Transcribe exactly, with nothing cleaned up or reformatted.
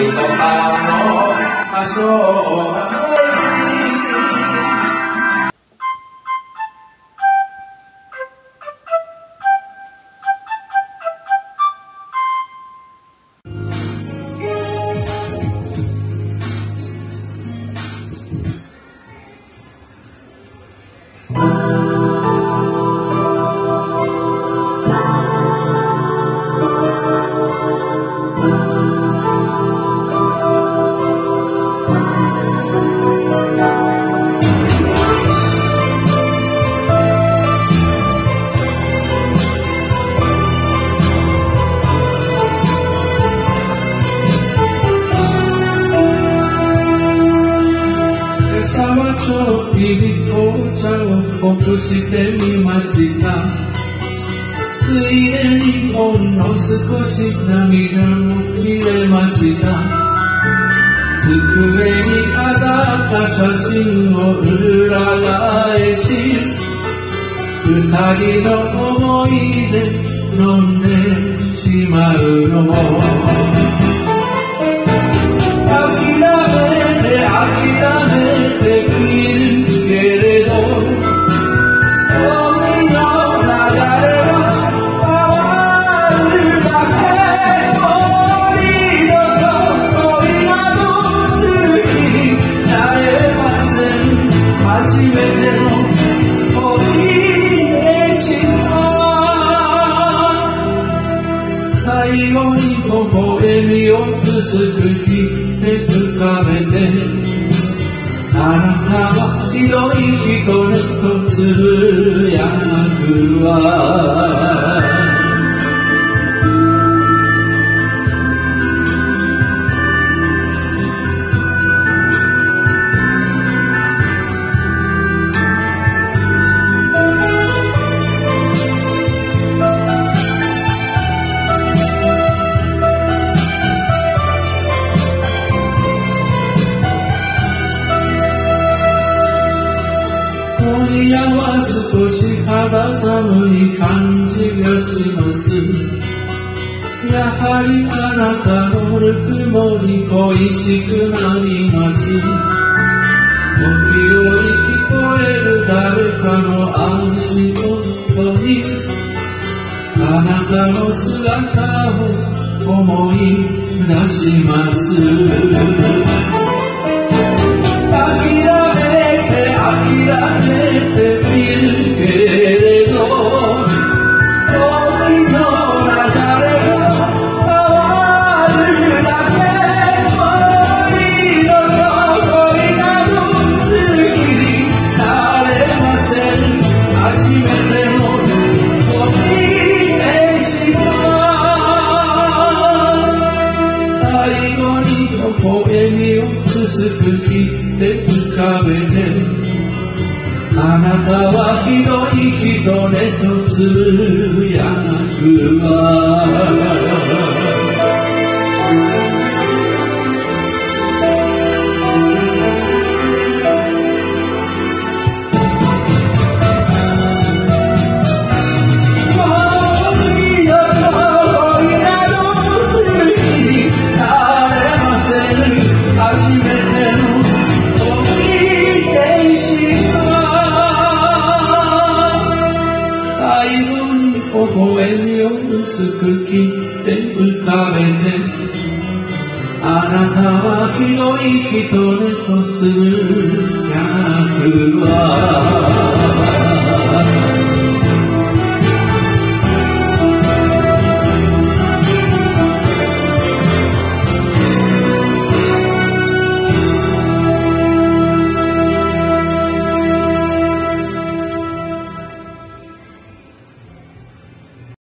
紅茶をほぐしてみました。ついでにほんの少し涙も切れました。机に飾った写真を裏返し、二人の思い出飲んでしまうの。諦めて諦めているけれど、時の流れが変わるだけ。もう二度と恋などする気になれません。初めての恋でした。最後に微笑みを薄く切って浮かべて、あなたはひどい人ねとつぶやくわ。今夜は少し肌寒い感じがします。やはりあなたのぬくもり恋しくなります。時折聞こえる誰かの足音に、あなたの姿を思い出します。薄く切って浮かべて、あなたはひどい人ねとつぶやくわ。微笑みを薄く切って浮かべて、あなたはひどい人ねとつぶやくわ。